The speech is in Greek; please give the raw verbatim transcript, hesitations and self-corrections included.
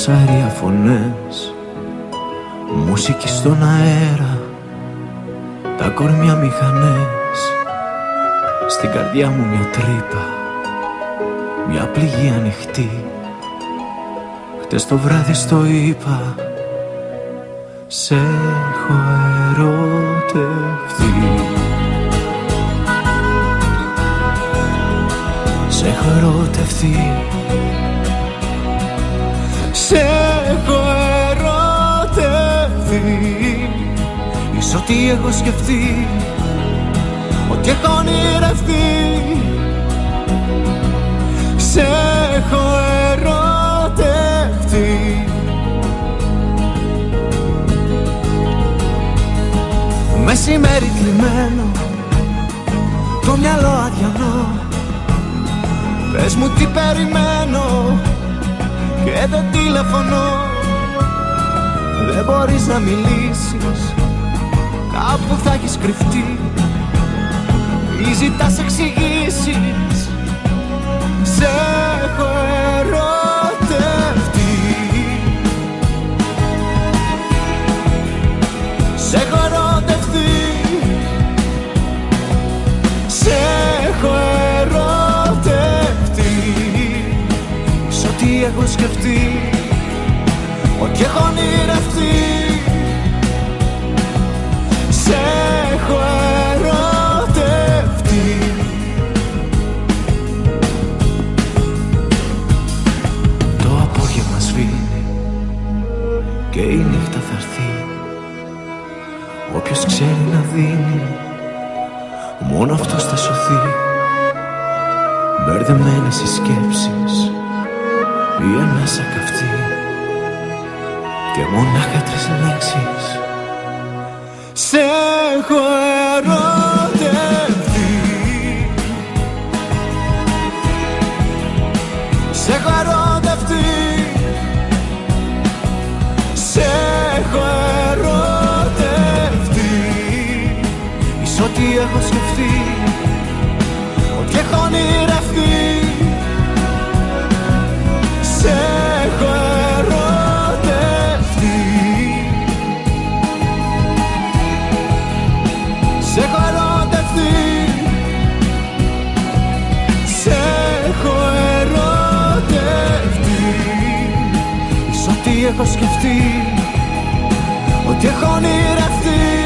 Φασαρία φωνές, Musikes στον αέρα, τα κορμια μηχανές. Στην καρδιά μου μια τρύπα, μια πληγή ανοιχτή. Χτες το βράδυ στο είπα, σ' έχω εροτευτεί. Σ' έχω εροτευτεί. Σ' έχω ερωτευτεί. Ίσως ό,τι έχω σκεφτεί, ό,τι έχω ονειρευτεί. Σ' έχω ερωτευτεί. Μεσημέρι θλιμμένο, το μυαλό αδιανό. Πες μου τι περιμένω και δεν τηλεφωνώ. Δεν μπορείς να μιλήσεις, κάπου θα έχεις κρυφτεί ή ζητάς εξηγήσεις. Σ' έχω ερωτευτεί. Σ' έχω ερωτευτεί. Σ' έχω ερωτευτεί. Σ' ό,τι έχω σκεφτεί, ό,τι έχω ονειρευτεί. Σ' έχω ερωτευτεί. Το απόγευμα σβήνει και η νύχτα θα έρθει. Όποιος ξέρει να δίνει, μόνο αυτός θα σωθεί. Μπερδεμένες οι σκέψεις, η ανάσα καυτή και μονάχα τρεις λέξεις. Σ' έχω ερωτευτεί. Σ' έχω ερωτευτεί. Σ' έχω ερωτευτεί. Ίσως ό,τι έχω σκεφτεί, ό,τι έχω ονειρευτεί. Σ' έχω ερωτευτεί. Σ' έχω ερωτευτεί. Σ' έχω ερωτευτεί. Ίσως ό,τι έχω σκεφτεί, ό,τι έχω ονειρευτεί.